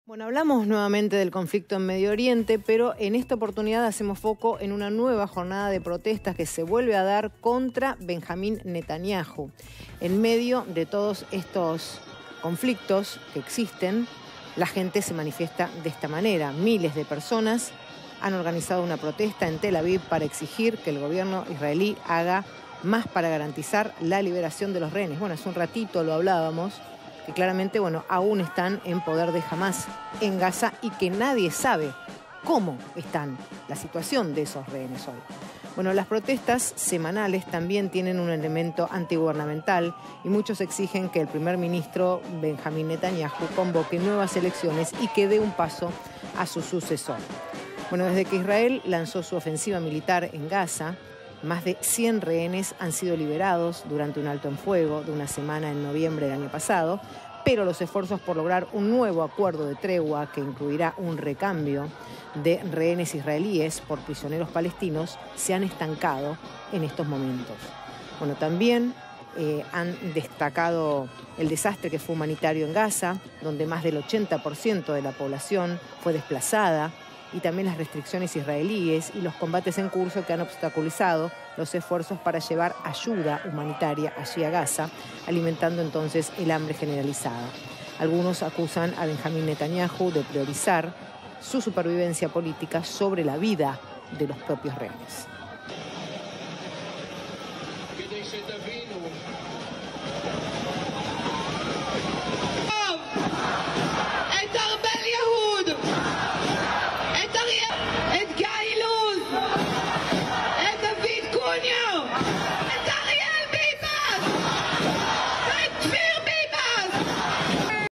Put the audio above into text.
Bueno, hablamos nuevamente del conflicto en Medio Oriente, pero en esta oportunidad hacemos foco en una nueva jornada de protestas que se vuelve a dar contra Benjamín Netanyahu. En medio de todos estos conflictos que existen, la gente se manifiesta de esta manera. Miles de personas han organizado una protesta en Tel Aviv para exigir que el gobierno israelí haga más para garantizar la liberación de los rehenes. Bueno, hace un ratito lo hablábamos, que claramente, aún están en poder de Hamás en Gaza y que nadie sabe cómo están la situación de esos rehenes hoy. Bueno, las protestas semanales también tienen un elemento antigubernamental y muchos exigen que el primer ministro Benjamín Netanyahu convoque nuevas elecciones y que dé un paso a su sucesor. Bueno, desde que Israel lanzó su ofensiva militar en Gaza, más de 100 rehenes han sido liberados durante un alto en fuego de una semana en noviembre del año pasado, pero los esfuerzos por lograr un nuevo acuerdo de tregua que incluirá un recambio de rehenes israelíes por prisioneros palestinos se han estancado en estos momentos. Bueno, también han destacado el desastre que fue humanitario en Gaza, donde más del 80% de la población fue desplazada, y también las restricciones israelíes y los combates en curso que han obstaculizado los esfuerzos para llevar ayuda humanitaria allí a Gaza, alimentando entonces el hambre generalizada. Algunos acusan a Benjamín Netanyahu de priorizar su supervivencia política sobre la vida de los propios rehenes.